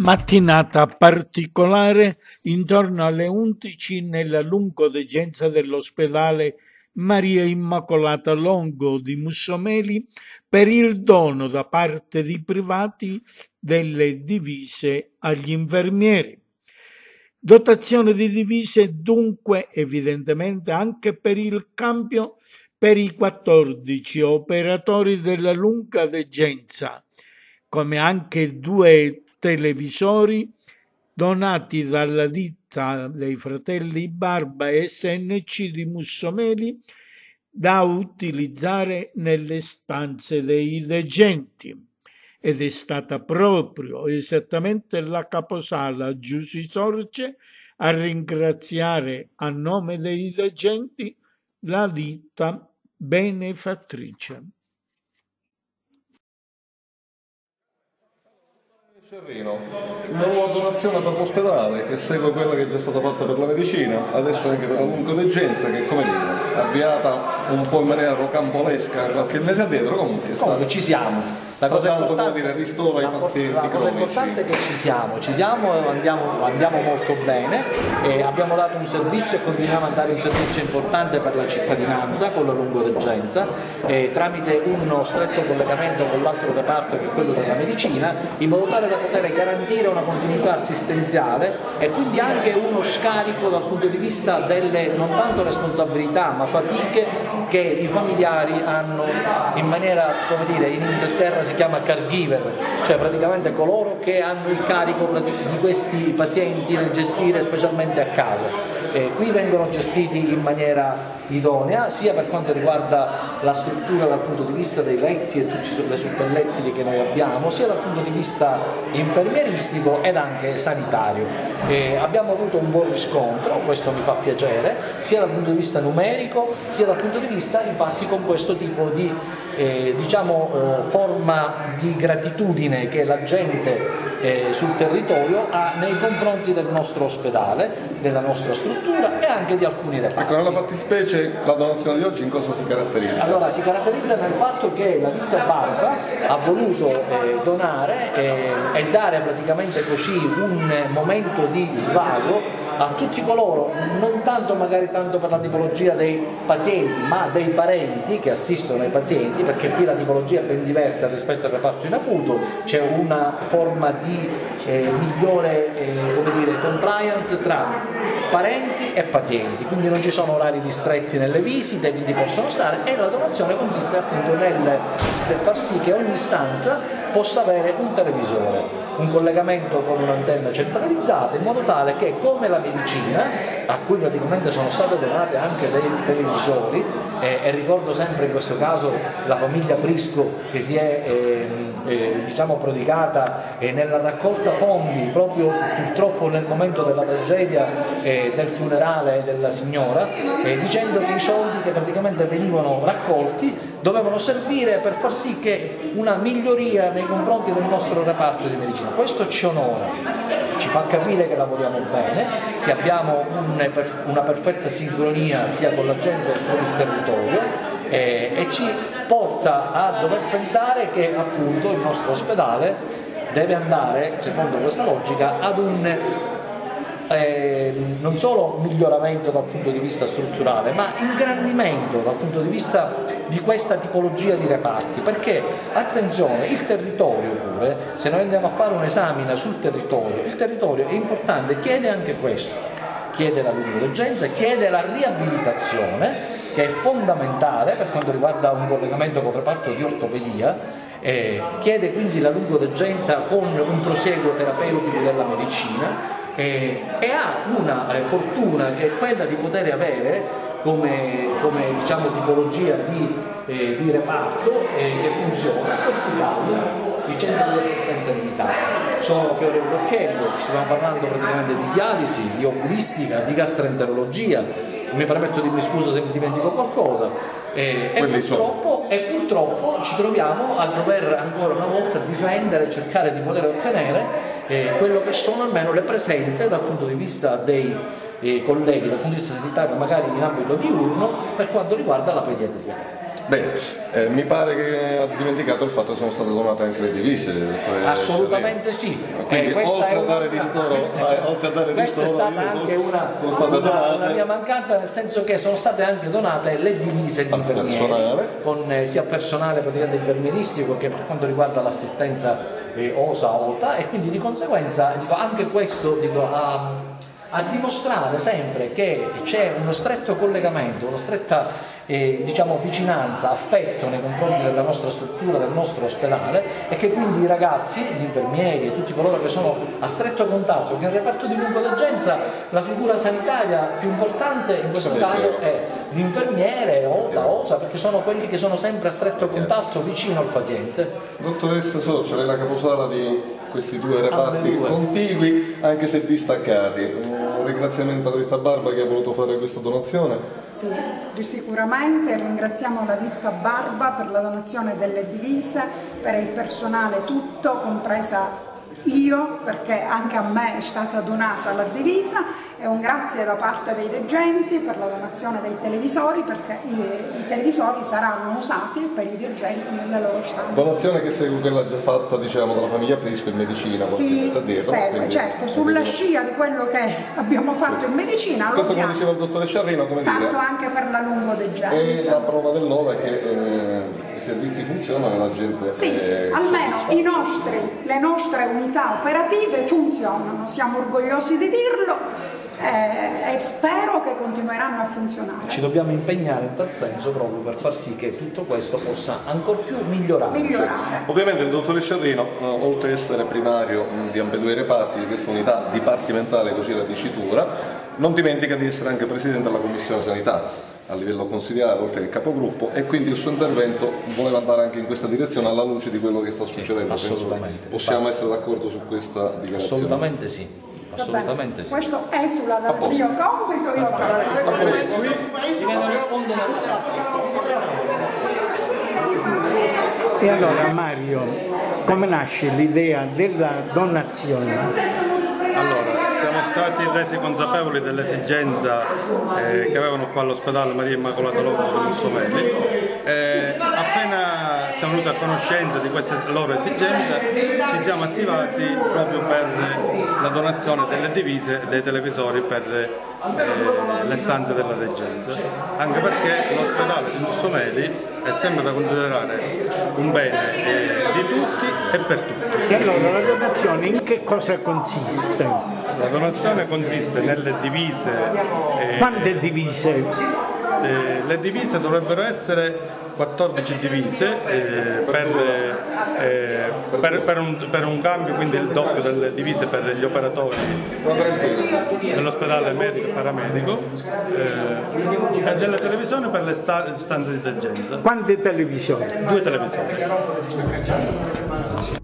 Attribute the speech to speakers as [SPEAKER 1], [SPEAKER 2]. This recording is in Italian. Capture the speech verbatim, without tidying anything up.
[SPEAKER 1] Mattinata particolare intorno alle undici nella lungodegenza dell'ospedale Maria Immacolata Longo di Mussomeli per il dono da parte di privati delle divise agli infermieri. Dotazione di divise dunque evidentemente anche per il cambio per i quattordici operatori della lungodegenza, come anche due televisori donati dalla ditta dei fratelli Barba S N C di Mussomeli da utilizzare nelle stanze dei degenti. Ed è stata proprio esattamente la caposala Giussi Sorge a ringraziare a nome dei degenti la ditta benefattrice.
[SPEAKER 2] Una nuova donazione per l'ospedale che segue quella che è già stata fatta per la medicina, adesso anche per la lungodegenza, che come dire, avviata un po' in maniera rocambolesca qualche mese addietro, comunque,
[SPEAKER 3] comunque ci siamo.
[SPEAKER 2] La cosa, importante, dire, ristora
[SPEAKER 3] la,
[SPEAKER 2] i pazienti
[SPEAKER 3] la cosa
[SPEAKER 2] cronici.
[SPEAKER 3] importante è che ci siamo, ci siamo e andiamo, andiamo molto bene, e abbiamo dato un servizio e continuiamo a dare un servizio importante per la cittadinanza con la lungodegenza, e tramite uno stretto collegamento con l'altro reparto che è quello della medicina, in modo tale da poter garantire una continuità assistenziale e quindi anche uno scarico dal punto di vista delle non tanto responsabilità ma fatiche che i familiari hanno in maniera, come dire, in Inghilterra si chiama caregiver, cioè praticamente coloro che hanno il carico di questi pazienti nel gestire specialmente a casa. Eh, qui vengono gestiti in maniera idonea, sia per quanto riguarda la struttura dal punto di vista dei letti e tutti i suppellettili che noi abbiamo, sia dal punto di vista infermieristico ed anche sanitario. Eh, abbiamo avuto un buon riscontro, questo mi fa piacere, sia dal punto di vista numerico, sia dal punto di vista infatti con questo tipo di eh, diciamo, eh, forma di gratitudine che la gente eh, sul territorio ha nei confronti del nostro ospedale, della nostra struttura e anche di alcuni reparti.
[SPEAKER 2] Ecco, nella fattispecie la donazione di oggi in cosa si caratterizza?
[SPEAKER 3] Allora, si caratterizza nel fatto che la ditta Barba ha voluto eh, donare eh, e dare praticamente così un momento di svago a tutti coloro, non tanto magari tanto per la tipologia dei pazienti, ma dei parenti che assistono ai pazienti, perché qui la tipologia è ben diversa rispetto al reparto in acuto, c'è una forma di eh, migliore eh, come dire, compliance tra parenti e pazienti, quindi non ci sono orari ristretti nelle visite, quindi possono stare, e la donazione consiste appunto nel, nel far sì che ogni stanza possa avere un televisore, un collegamento con un'antenna centralizzata, in modo tale che, come la medicina, a cui praticamente sono state donate anche dei televisori, eh, e ricordo sempre in questo caso la famiglia Prisco che si è eh, eh, diciamo prodigata eh, nella raccolta fondi proprio purtroppo nel momento della tragedia eh, del funerale della signora, eh, dicendo che i soldi che praticamente venivano raccolti dovevano servire per far sì che una miglioria nei confronti del nostro reparto di medicina. Questo ci onora, ci fa capire che lavoriamo bene, che abbiamo un, una perfetta sincronia sia con la gente che con il territorio, eh, e ci porta a dover pensare che appunto il nostro ospedale deve andare, secondo questa logica, ad un Eh, non solo miglioramento dal punto di vista strutturale, ma ingrandimento dal punto di vista di questa tipologia di reparti, perché attenzione, il territorio pure, se noi andiamo a fare un'esamina sul territorio, il territorio è importante, chiede anche questo, chiede la lungodegenza, chiede la riabilitazione, che è fondamentale per quanto riguarda un collegamento con il reparto di ortopedia, eh, chiede quindi la lungodegenza con un prosieguo terapeutico della medicina, E, e ha una eh, fortuna che è quella di poter avere come, come diciamo, tipologia di, eh, di reparto eh, che funziona questi tagli, i centri di assistenza limitata. Sono Fiore D'Occhiello, stiamo parlando praticamente di dialisi, di oculistica, di gastroenterologia, mi permetto di dirmi scusa se mi dimentico qualcosa, eh, e, purtroppo, e purtroppo ci troviamo a dover ancora una volta difendere e cercare di poter ottenere eh, quello che sono almeno le presenze dal punto di vista dei eh, colleghi, dal punto di vista sanitario magari in ambito diurno, per quanto riguarda la pediatria.
[SPEAKER 2] Bene, eh, mi pare che ha dimenticato il fatto che sono state donate anche le divise. Cioè,
[SPEAKER 3] assolutamente sì.
[SPEAKER 2] Quindi,
[SPEAKER 3] eh, questa
[SPEAKER 2] oltre,
[SPEAKER 3] è
[SPEAKER 2] a dare
[SPEAKER 3] una...
[SPEAKER 2] ristoro, eh, oltre a dare
[SPEAKER 3] questa
[SPEAKER 2] ristoro,
[SPEAKER 3] è stata anche una,
[SPEAKER 2] sono state
[SPEAKER 3] una,
[SPEAKER 2] donate.
[SPEAKER 3] una mia mancanza, nel senso che sono state anche donate le divise di infermieri, con eh, sia personale praticamente infermieristico che per quanto riguarda l'assistenza eh, O S A O T A, e quindi di conseguenza dico, anche questo dico, ha a dimostrare sempre che c'è uno stretto collegamento, una stretta eh, diciamo, vicinanza, affetto nei confronti della nostra struttura, del nostro ospedale, e che quindi i ragazzi, gli infermieri e tutti coloro che sono a stretto contatto, che nel reparto di lungodegenza la figura sanitaria più importante in questo caso è l'infermiere o da O S A, perché sono quelli che sono sempre a stretto contatto vicino al paziente.
[SPEAKER 2] Dottoressa Socia, lei è la caposala di questi due reparti
[SPEAKER 3] due.
[SPEAKER 2] contigui, anche se distaccati. Un ringraziamento alla ditta Barba che ha voluto fare questa donazione.
[SPEAKER 4] Sì, sicuramente ringraziamo la ditta Barba per la donazione delle divise, per il personale tutto, compresa io, perché anche a me è stata donata la divisa, e un grazie da parte dei degenti per la donazione dei televisori, perché i, i televisori saranno usati per i degenti nelle loro stanze.
[SPEAKER 2] Donazione che segue quella già fatta, diciamo, dalla famiglia Prisco in medicina.
[SPEAKER 4] Sì,
[SPEAKER 2] dietro,
[SPEAKER 4] segue,
[SPEAKER 2] quindi,
[SPEAKER 4] certo, sulla scia di quello che abbiamo fatto in medicina.
[SPEAKER 2] Questo, come diceva il dottore Sciarrino, come
[SPEAKER 4] fatto
[SPEAKER 2] dire,
[SPEAKER 4] anche per la lungodegenza.
[SPEAKER 2] e la prova del nove è che eh, i servizi funzionano e la gente
[SPEAKER 4] sì,
[SPEAKER 2] è
[SPEAKER 4] almeno i nostri, le nostre unità operative funzionano, siamo orgogliosi di dirlo. Eh, e spero che continueranno a funzionare.
[SPEAKER 3] Ci dobbiamo impegnare in tal senso proprio per far sì che tutto questo possa ancor più migliorare.
[SPEAKER 4] migliorare.
[SPEAKER 2] Ovviamente il dottore Sciarrino, oltre ad essere primario di ambedue i reparti di questa unità dipartimentale, così la dicitura, non dimentica di essere anche presidente della commissione sanità a livello consigliare, oltre che capogruppo, e quindi il suo intervento voleva andare anche in questa direzione alla luce di quello che sta succedendo.
[SPEAKER 3] Assolutamente.
[SPEAKER 2] Possiamo essere d'accordo su questa dichiarazione?
[SPEAKER 3] Assolutamente sì. Assolutamente sì.
[SPEAKER 4] Questo esula dal mio compito, io
[SPEAKER 3] Si viene a rispondere.
[SPEAKER 1] E allora Mario, come nasce l'idea della donazione?
[SPEAKER 5] Allora, siamo stati resi consapevoli dell'esigenza eh, che avevano qua all'ospedale Maria Immacolata Longo di Mussomeli. Eh, appena siamo venuti a conoscenza di queste loro esigenze, ci siamo attivati proprio per la donazione delle divise e dei televisori per eh, le stanze della degenza, anche perché l'ospedale di Mussomeli è sempre da considerare un bene eh, di tutti e per tutti.
[SPEAKER 1] E allora la donazione in che cosa consiste?
[SPEAKER 5] La donazione consiste nelle divise. Eh,
[SPEAKER 1] Quante divise?
[SPEAKER 5] Eh, le divise dovrebbero essere quattordici divise eh, per, eh, per, per, un, per un cambio, quindi il doppio delle divise per gli operatori dell'ospedale medico e paramedico, eh, e delle televisioni per le sta stanze di degenza.
[SPEAKER 1] Quante televisioni?
[SPEAKER 5] Due televisioni.